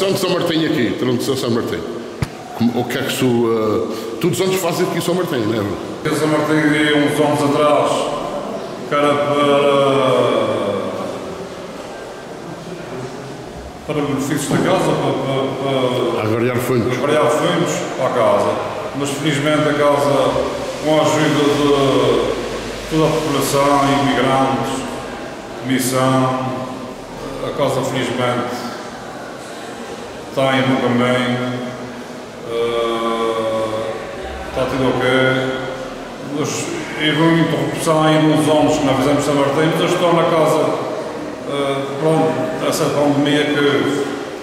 tradição de São Martim aqui, tradição de São Martim. O que é que todos os anos fazem aqui em São Martim, não é? São Martim, uns anos atrás, que era para benefícios da casa, para agregar fundos para a casa. Mas felizmente a casa, com a ajuda de toda a população, imigrantes, comissão, a casa felizmente está em bom caminho, está tudo ok. Mas houve uma interrupção aí de uns anos que nós fizemos São Martim, mas eu estou na casa, pronto, essa pandemia que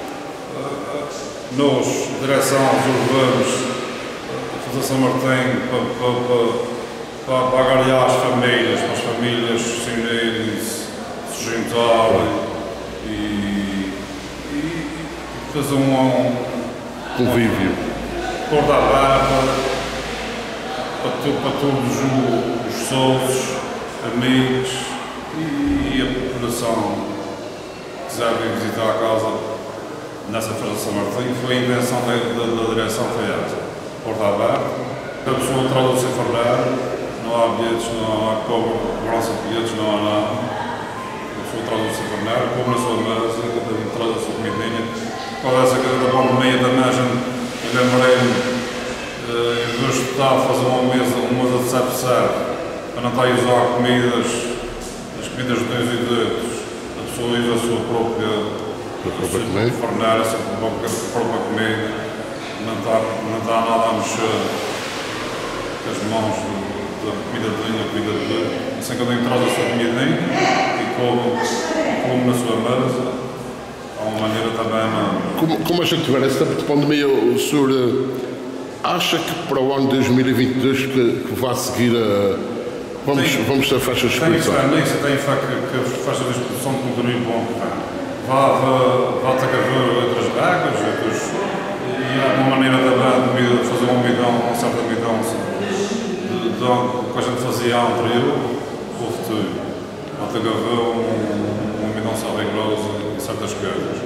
nós, direção, resolvemos fazer São Martim para agregar as famílias, para as famílias se unirem, se juntarem e fazer um convívio. Porta aberta para todos os sócios, amigos e a população que quiser vir visitar a casa nessa festa de São Martim. Foi a intenção da direção, foi essa. Porta aberta, a pessoa traz o seu fardeiro, não há bilhetes, não há cobrança de bilhetes, não há nada. A pessoa traz o seu fardeiro, come na sua mesa, traz a sua comidinha. Qual é essa coisa da pandemia também, a gente lembrei-me, em vez de estar a fazer uma mesa de serve-serve, para não estar a usar as comidas de dois e dedos, a pessoa usa a sua própria fardeira, a sua própria comida. Não está nada a mexer com as mãos da comida dele, assim cada um traz a sua comidinha e come na sua mesa. Há uma maneira também. Como a gente vê, esse tempo de pandemia, o senhor acha que para o ano de 2022 que vai seguir vamos ter festas de exposição? Tenho fé que as festas de exposição continuem bom. Vai ter que haver outras regras, e há uma maneira também de fazer uma certa mudança do que a gente fazia anterior para o futuro. Vai ter que haver uma mudança rigorosa em certas coisas.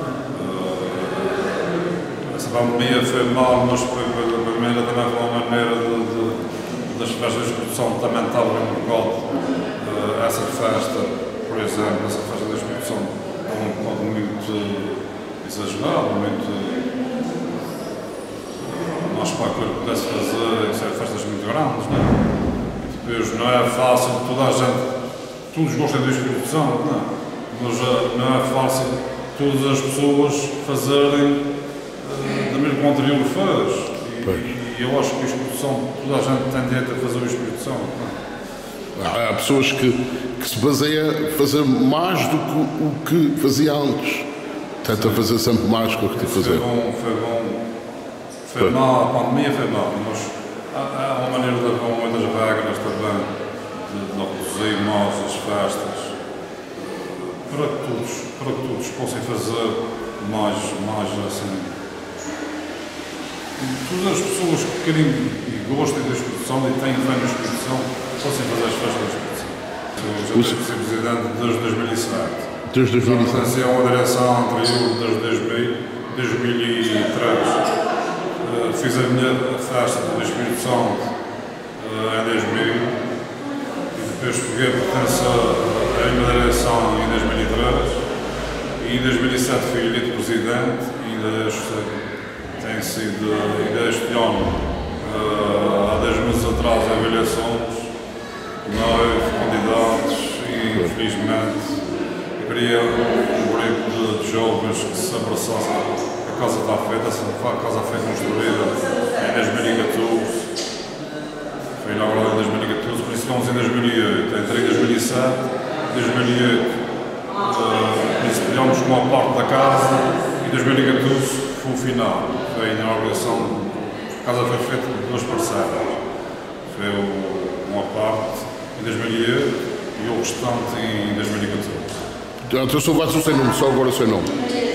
Essa pandemia foi mal, mas a primeira também foi uma maneira das festas de exposição também estavam em bocado. Essa festa, por exemplo, essa festa de exposição é um bocado muito exagerado, muito. Nós para que pudesse fazer festas muito grandes, não é? E depois não é fácil, todos gostam de Espírito Santo, não é? Mas não é fácil todas as pessoas fazerem da mesma que o anterior fez. E eu acho que o Espírito Santo, toda a gente tem direito a fazer o Espírito Santo, não é? Há pessoas que se baseiam a fazer mais do que o que fazia antes. Tenta fazer sempre mais do que fazer. Foi mal, a pandemia foi mal, mas há uma maneira de haver muitas regras também, de reduzir mais as festas, para que todos possam fazer mais assim. Todas as pessoas que querem e gostem da exposição e têm fé na exposição, possam fazer as festas da exposição. Eu já fui presidente desde 2007. Desde 2007? Pertencia a uma direção anterior desde 2003. Fiz a minha festa do Espírito Santo em 2000 e depois peguei a pertença à minha direção em 2003 e em 2007 fui eleito presidente e tem sido, ainda este ano, há 10 meses atrás, houve eleições, 9 candidatos e infelizmente eu queria um grupo de jovens que se abraçassem. A casa está feita, a casa foi construída em 2014, foi inaugurada em 2014, por isso estamos em 2008. Entrei em 2007, em 2008 principiamos com uma parte da casa e em 2014 foi o final, foi a inauguração. A casa foi feita por duas parcelas, foi uma parte em 2008 e o restante em 2014. Então o senhor vai o seu nome, só agora o seu nome.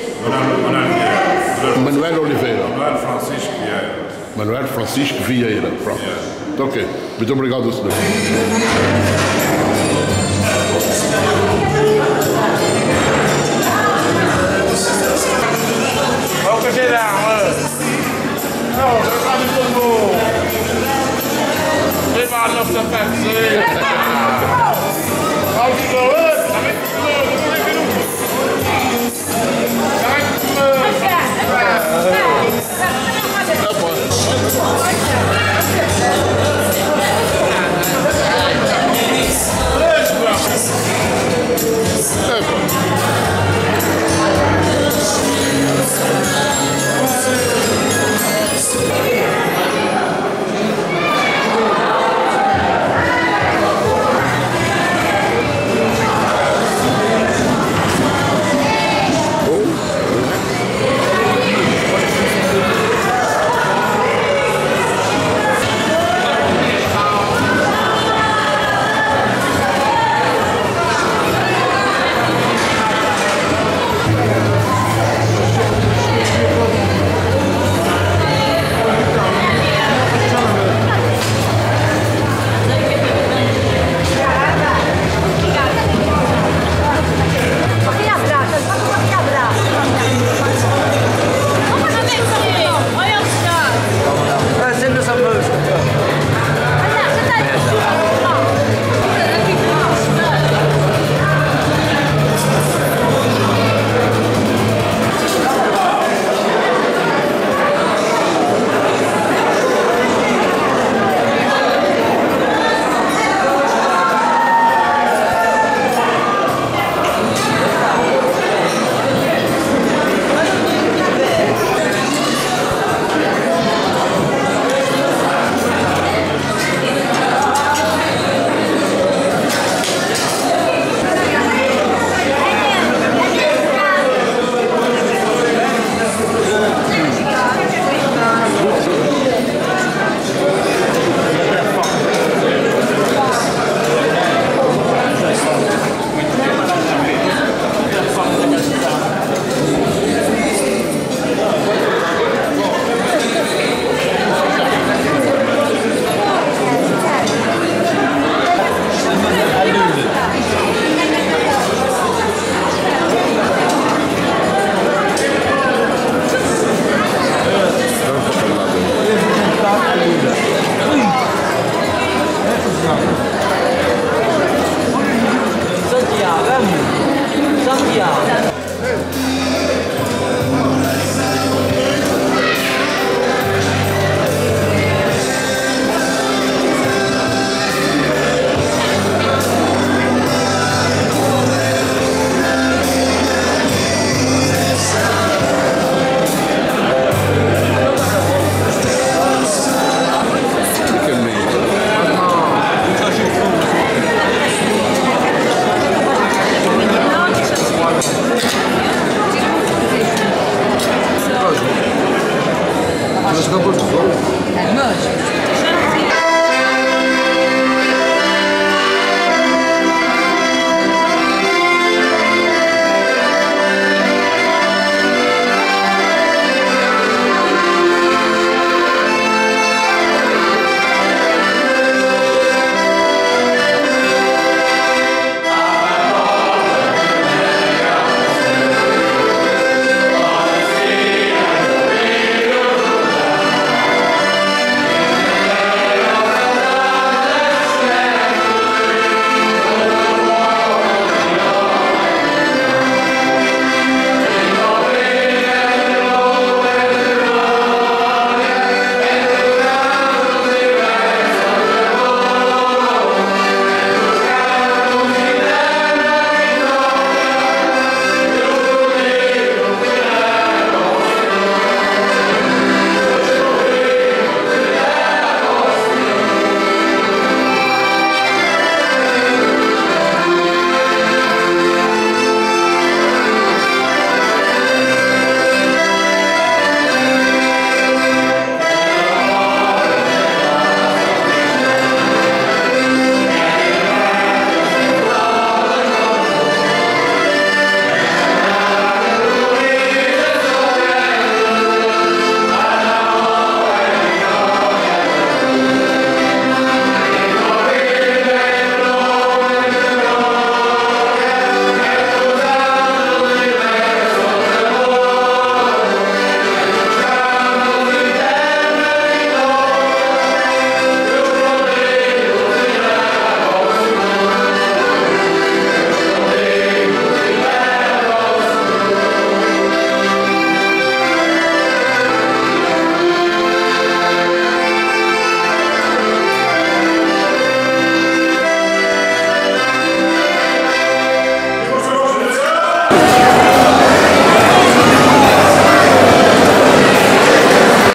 Manuel Oliveira. Manuel Francisco Vieira. Manuel Francisco Vieira. Pronto. Ok. Muito obrigado, senhor.